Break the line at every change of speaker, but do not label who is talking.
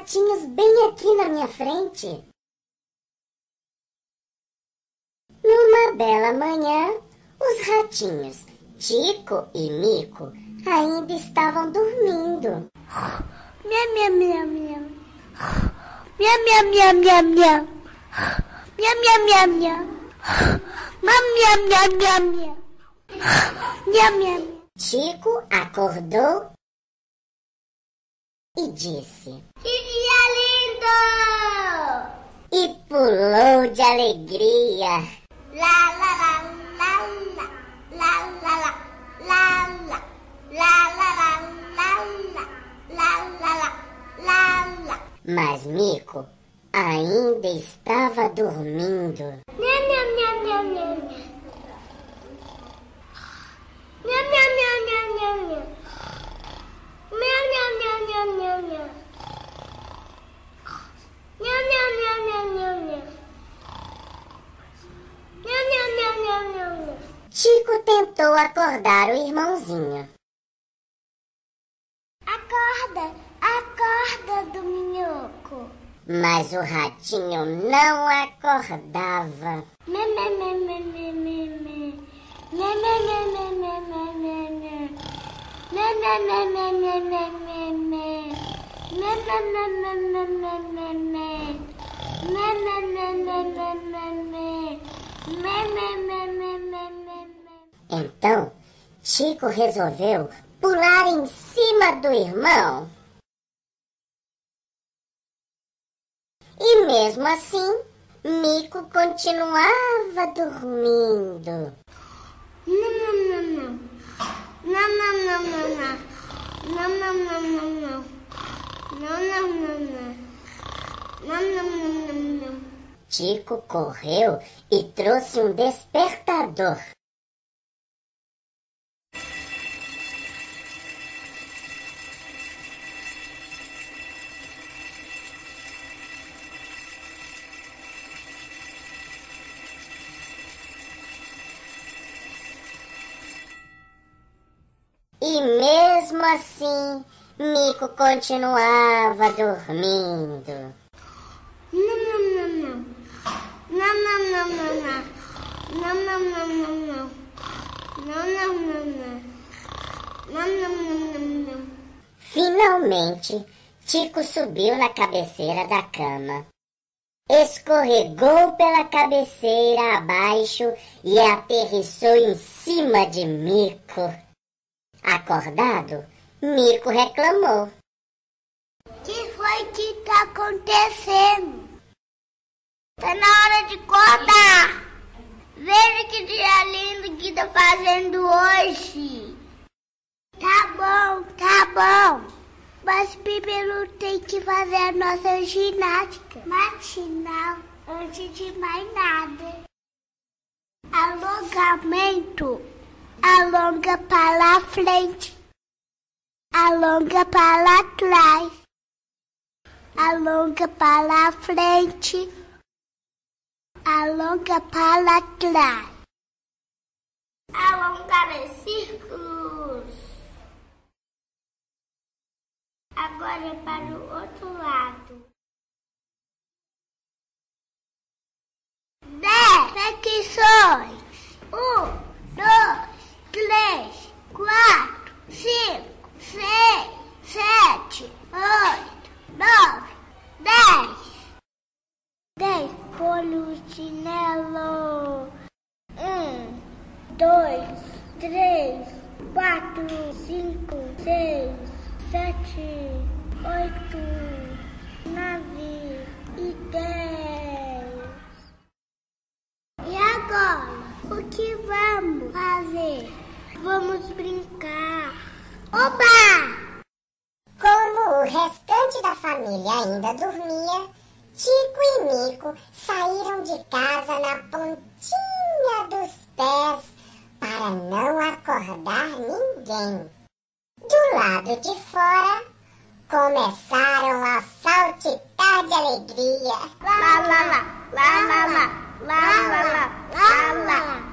ratinhos bem aqui na minha frente. Numa bela manhã, os ratinhos Tico e Mico ainda estavam dormindo.
Miau, miau, miau, miau. Miau, miau, miau, miau, miau. Miau, miau, miau, miau. Miau, miau, miau, miau, miau. Miau, miau.
Tico acordou e disse:
Que dia lindo!
E pulou de alegria.
La, la, la, la, la. La, la, la, la, la. La, la, la, la, la. La, la, la, la, la.
Mas Mico ainda estava dormindo.
Miau, miau, miau, miau, miau. Miau, miau, miau, miau, miau, miau. Miau, miau, miau, miau, miau, miau. Miau, miau, miau, miau, miau, miau. Miau, miau, miau, miau, miau, miau.
Tico tentou acordar o irmãozinho.
Acorda, acorda do minhoco.
Mas o ratinho não acordava.
Me, me, me, me, me, me, me. Me, me, me, me, me, me, me, me. Me, me, me, me, me, me, me, me. Me, me, me, me, me, me, me, me. Me, me, me, me, me, me, me. Me, me, me, me, me, me, me.
Então, Tico resolveu pular em cima do irmão. E mesmo assim, Mico continuava dormindo.
Não, não, não, não. Não, não, não, não, não. Não, não, não, não, não. Não, não, não, não. Não, não, não, não, não.
Tico correu e trouxe um despertador. E mesmo assim, Mico continuava dormindo.
Não, não, não, não. Não, não, não, não, não. Não, não, não, não, não. Não, não, não, não. Não, não, não, não, não.
Finalmente, Tico subiu na cabeceira da cama. Escorregou pela cabeceira abaixo e aterrissou em cima de Mico. Acordado, Mico reclamou.
O que foi que tá acontecendo? Tá na hora de acordar. Veja que dia lindo que tá fazendo hoje. Tá bom. Mas primeiro tem que fazer a nossa ginástica matinal antes de mais nada. Alongamento. Alonga para frente. Alonga para trás. Alonga para frente. Alonga para trás. Alongar em círculos. Agora para o outro lado. 10 flexões. 1, 2, 3, 4, 5, 6, 7, 8, 9, 10. 10 polichinelo. 1, 2, 3, 4, 5, 6, 7, 8, 9 e 10. E agora, o que vamos fazer? Vamos brincar. Oba!
Como o restante da família ainda dormia, Tico e Mico saíram de casa na pontinha dos pés para não acordar ninguém. Do lado de fora, começaram a saltitar de alegria.
Lá, lá, lá, lá, lá, lá, lá, lá, lá, lá.